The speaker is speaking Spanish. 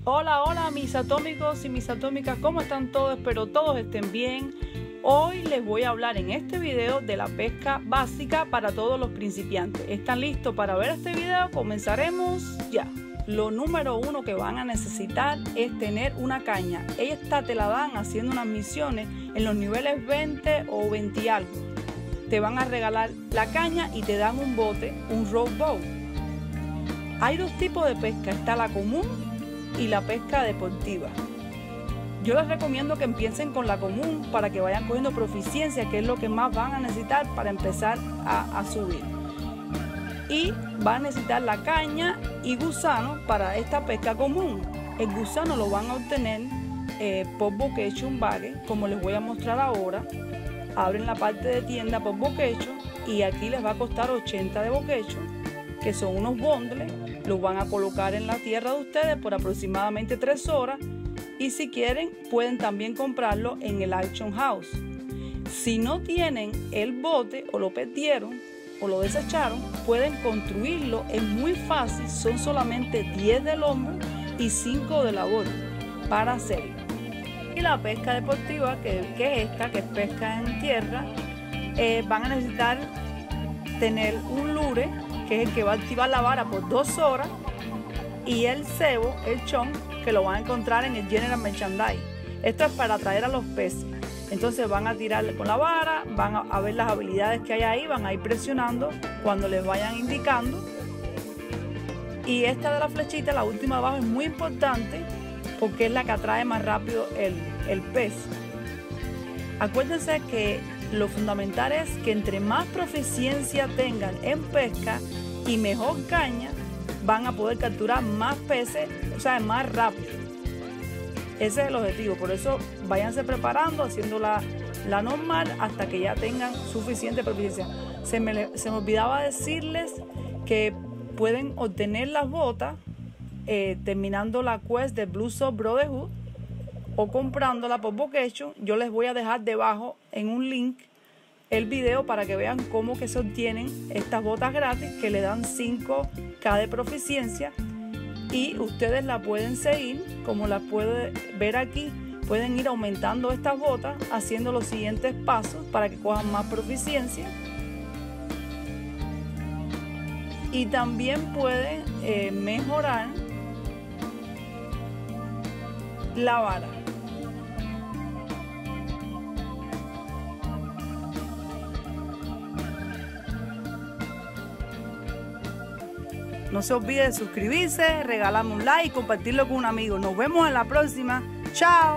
Hola, hola mis atómicos y mis atómicas, ¿cómo están todos? Espero todos estén bien. Hoy les voy a hablar en este video de la pesca básica para todos los principiantes. ¿Están listos para ver este video? Comenzaremos ya. Lo número uno que van a necesitar es tener una caña. Esta te la dan haciendo unas misiones en los niveles 20 o 20 y algo. Te van a regalar la caña y te dan un bote, un rope boat. Hay dos tipos de pesca, está la común y la pesca deportiva. Yo les recomiendo que empiecen con la común para que vayan cogiendo proficiencia, que es lo que más van a necesitar para empezar a subir. Y van a necesitar la caña y gusano para esta pesca común. El gusano lo van a obtener por Vocation Bag, como les voy a mostrar ahora. Abren la parte de tienda por Vocation y aquí les va a costar 80 de Vocation, que son unos bundles. Los van a colocar en la tierra de ustedes por aproximadamente 3 horas. Y si quieren, pueden también comprarlo en el Action House. Si no tienen el bote o lo perdieron o lo desecharon, pueden construirlo. Es muy fácil, son solamente 10 del hombro y 5 de labor para hacerlo. Y la pesca deportiva, que es esta, que es pesca en tierra, van a necesitar tener un lure, que es el que va a activar la vara por 2 horas, y el cebo, el chon, que lo van a encontrar en el General Merchandise. Esto es para atraer a los peces. Entonces van a tirarle con la vara, van a ver las habilidades que hay ahí, van a ir presionando cuando les vayan indicando. Y esta de la flechita, la última abajo, es muy importante porque es la que atrae más rápido el pez. Acuérdense que lo fundamental es que entre más proficiencia tengan en pesca y mejor caña, van a poder capturar más peces, o sea, más rápido. Ese es el objetivo, por eso váyanse preparando, haciendo la normal hasta que ya tengan suficiente proficiencia. Se me olvidaba decirles que pueden obtener las botas terminando la quest de Blue Soul Brotherhood o comprándola por Vocation. Yo les voy a dejar debajo en un link el video para que vean cómo que se obtienen estas botas gratis, que le dan 5K de proficiencia, y ustedes la pueden seguir como la pueden ver aquí. Pueden ir aumentando estas botas haciendo los siguientes pasos para que cojan más proficiencia, y también pueden mejorar la vara. No se olvide de suscribirse, regalarme un like y compartirlo con un amigo. Nos vemos en la próxima. ¡Chao!